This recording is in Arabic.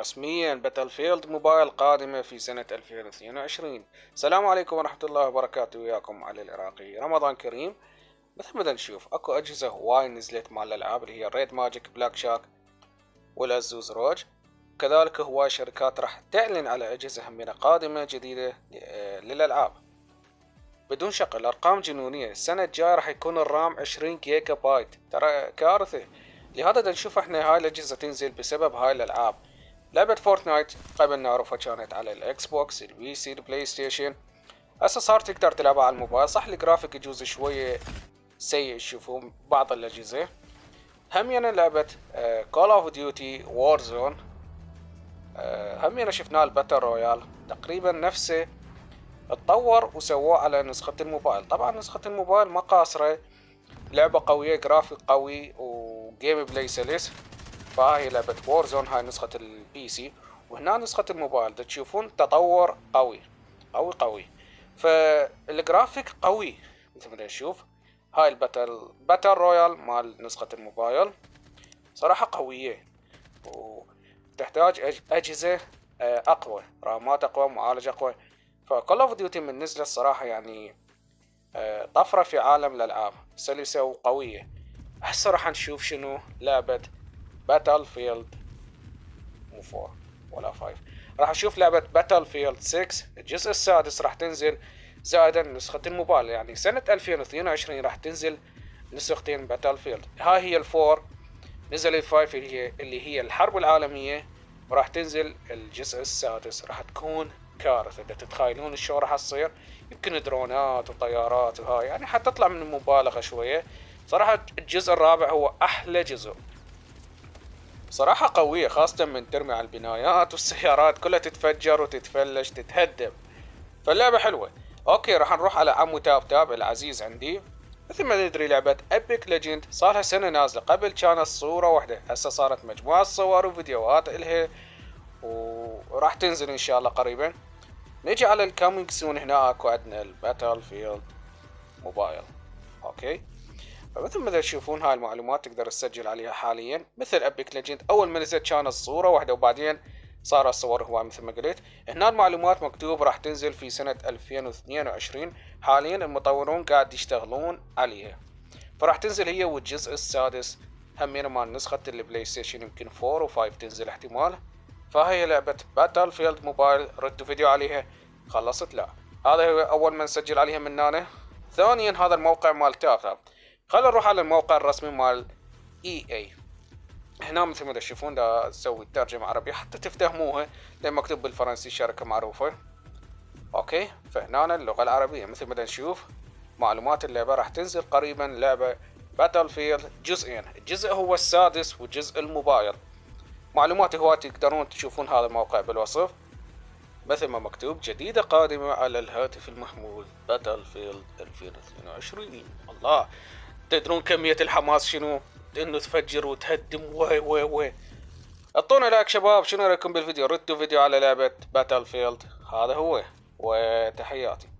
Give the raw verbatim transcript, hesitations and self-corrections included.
رسميا باتل فيلد موبايل قادمة في سنة ألفين واثنين وعشرين. السلام عليكم ورحمة الله وبركاته، وياكم علي العراقي، رمضان كريم. مثل ما نشوف اكو اجهزة هواي نزلت مال الالعاب اللي هي ريد ماجيك، بلاك شاك، والازوز روج. كذلك هواي شركات راح تعلن على اجهزة همينة قادمة جديدة للالعاب. بدون شك الارقام جنونية. السنة الجاية راح يكون الرام عشرين جيجا بايت، ترى كارثة. لهذا نشوف احنا هاي الاجهزة تنزل بسبب هاي الالعاب. لعبة فورتنايت قبل نعرفها كانت على الاكس بوكس، البي سي، البلاي ستيشن. هسه صار تقدر تلعبها على الموبايل. صح الجرافيك يجوز شوية سيء تشوفون بعض الاجهزة. همينة لعبة كول اوف ديوتي وور زون، همينة شفناه الباتل رويال تقريبا نفسه اتطور وسووه على نسخة الموبايل. طبعا نسخة الموبايل ما قاصرة، لعبة قوية، جرافيك قوي، وجيم بلاي سلس. فهاي لعبة وور زون، هاي نسخة البي سي، وهنا نسخة الموبايل. تشوفون تطور قوي قوي قوي، فالجرافيك قوي مثل ما نشوف. هاي الباتل باتل رويال مال نسخة الموبايل صراحة قوية، وتحتاج أجهزة أقوى، رامات أقوى، معالج أقوى. فكول اوف ديوتي من نزلة الصراحة يعني طفرة في عالم الألعاب، سلسة وقوية. هسه راح نشوف شنو لعبة باتل فيلد، مو فور ولا فايف، راح نشوف لعبة باتل فيلد ستة الجزء السادس راح تنزل، زائدا نسخة الموبايل. يعني سنة ألفين واثنين وعشرين راح تنزل نسختين باتل فيلد. هاي هي الفور، نزل الفايف اللي هي اللي هي الحرب العالمية، وراح تنزل الجزء السادس. راح تكون كارثة، اذا تتخيلون شو راح تصير. يمكن درونات وطيارات وهاي، يعني حتطلع من المبالغة شوية. صراحة الجزء الرابع هو احلى جزء، صراحة قوية، خاصة من ترمي على البنايات والسيارات كلها تتفجر وتتفلش تتهدم. فاللعبة حلوة. اوكي، راح نروح على عمو تاب تاب العزيز عندي. مثل ما ندري لعبة ابيك ليجند صارها سنة نازلة، قبل كانت صورة واحدة، هسه صارت مجموعة صور وفيديوهات الها، وراح تنزل ان شاء الله قريبا. نجي على الكامينج سون، هنا اكو عندنا الباتل فيلد موبايل. اوكي، فمثل ما تشوفون هاي المعلومات تقدر تسجل عليها حاليا. مثل ابيك ليجند اول ما نزلت كانت صورة واحدة، وبعدين صار الصور هواي مثل ما قلت. هنا المعلومات مكتوب راح تنزل في سنة ألفين واثنين وعشرين. حاليا المطورون قاعد يشتغلون عليها، فراح تنزل هي والجزء السادس همين مال نسخة البلاي ستيشن. يمكن فور وفايف تنزل احتمال. فهي لعبة باتل فيلد موبايل. ردوا فيديو عليها؟ خلصت؟ لا، هذا هو اول ما نسجل عليها من هنا. ثانيا هذا الموقع مال تاب تاب. خلينا نروح على الموقع الرسمي مال اي اي. هنا مثل ما تشوفون دا تسوي ترجمة عربي حتى تفهموها، لان مكتوب بالفرنسي، شركة معروفة. اوكي، فهنا اللغة العربية. مثل ما نشوف معلومات اللعبة راح تنزل قريبا لعبة باتل فيلد جزئين، الجزء هو السادس والجزء الموبايل. معلومات هواية تقدرون تشوفون هذا الموقع بالوصف. مثل ما مكتوب جديدة قادمة على الهاتف المحمول باتل فيلد ألفين واثنين وعشرين. الله، تدرون كمية الحماس شنو؟ انه تفجر وتهدم. وي وي وي اعطونا لايك شباب، شنو رايكم بالفيديو؟ ردوا فيديو على لعبة باتل فيلد. هذا هو، وتحياتي.